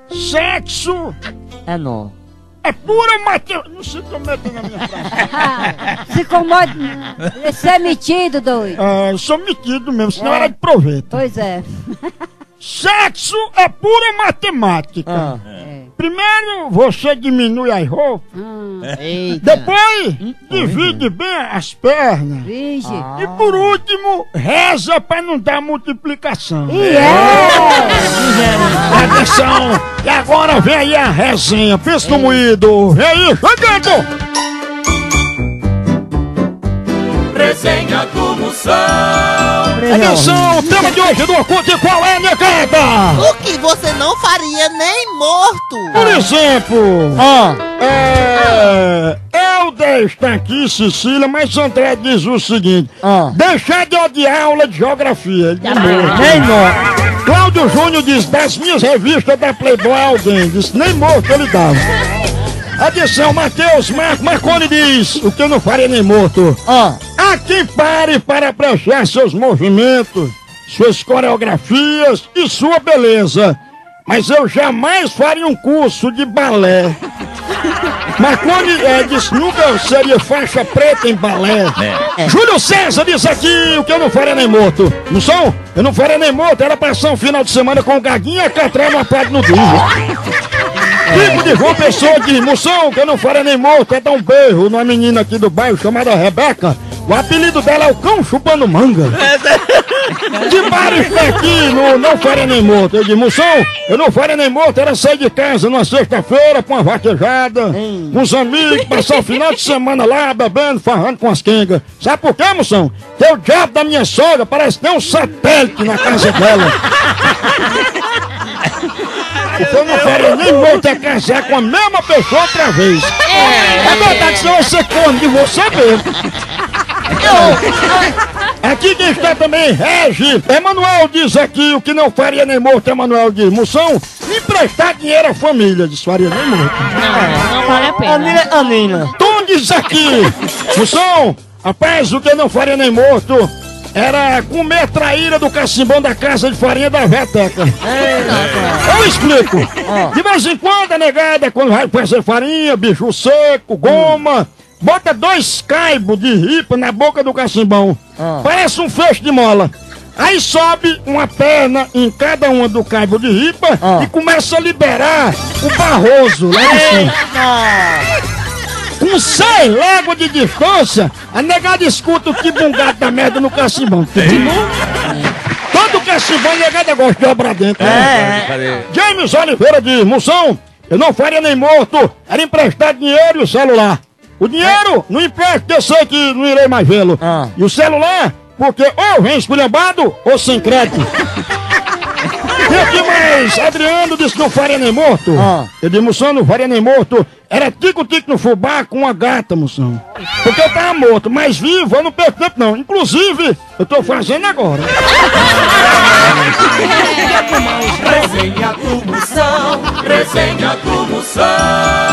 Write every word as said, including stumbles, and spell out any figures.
Sexo É não. é pura matemática. Não se intrometa na minha frase. Se incomoda não. Você é metido, doido. Ah, eu sou metido mesmo, senão É. era de proveito. Pois é. Sexo é pura matemática. Ah. É. Primeiro você diminui as roupas, Hum, Eita. depois divide bem as pernas. Vixe. E por último, reza pra não dar multiplicação. E é! Atenção! E agora vem aí a resenha. Pensa no moído. Vem aí, chegando! Resenha do Moção. Atenção! O tema de hoje do Oculto qual é, negada? O que você não faria nem morto? Por exemplo, Ah. é... Helder está aqui, Cecília, mas André diz o seguinte: Ah. deixar de odiar aula de geografia. Ele diz, Nem não. Cláudio Júnior diz, das minhas revistas da Playboy alguém, disse, nem morto ele dava. Atenção, Matheus Marco Marconi diz, o que eu não faria nem morto. Ah. Há quem pare para apreciar seus movimentos, suas coreografias e sua beleza. Mas eu jamais faria um curso de balé. Marconi é, disse, nunca seria faixa preta em balé. É. Júlio César diz aqui, o que eu não faria nem morto. Não sou? Eu não faria nem morto, era passar um final de semana com o Gaguinha e a Catré no praia no dia. Tipo de João Pessoa diz, moção, que eu não faria nem morto, é dar um beijo numa menina aqui do bairro chamada Rebeca. O apelido dela é o cão chupando manga. De bares aqui, no Não Faria Nem Morto. Eu disse, moção, eu não faria nem morto, era sair de casa numa sexta-feira com uma vaquejada, com os amigos, passar o final de semana lá, bebendo, farrando com as quengas. Sabe por quê, moção? Porque o diabo da minha sogra parece ter um satélite na casa dela. Então eu não faria nem morto é casar com a mesma pessoa outra vez. É verdade, senão você come de você mesmo. Aqui quem está também, Regi. Emanuel diz aqui, o que não faria nem morto, Emanuel diz, moção, emprestar dinheiro à família, diz, faria nem morto. Não vale a pena. Anina, Anina. Tom diz aqui, moção, rapaz, o que não faria nem morto era comer a traíra do cacimbão da casa de farinha da Veteca. Eu explico. De vez em quando, a negada, quando vai fazer farinha, bicho seco, goma, bota dois caibos de ripa na boca do cacimbão. Ah. Parece um feixe de mola. Aí sobe uma perna em cada uma do caibo de ripa Ah. e começa a liberar o barroso lá de cima. Com seis léguas de distância, a negada escuta o tibungado da merda no cacimbão. Todo cacimbão, a negada gosta de obra dentro. né? É. James Oliveira diz, moção, eu não faria nem morto, era emprestar dinheiro e o celular. O dinheiro não empresta, eu sei que não irei mais vê-lo. Ah. E o celular, porque ou vem esculhambado ou sem crédito. E aqui mais, Adriano disse que não faria nem morto. Ah. Eu disse, moção, não faria nem morto. Era tico-tico no fubá com uma gata, moção. Porque eu tava morto, mas vivo, eu não perco tempo não. Inclusive, eu tô fazendo agora. Resenha do Moção. Resenha do Moção.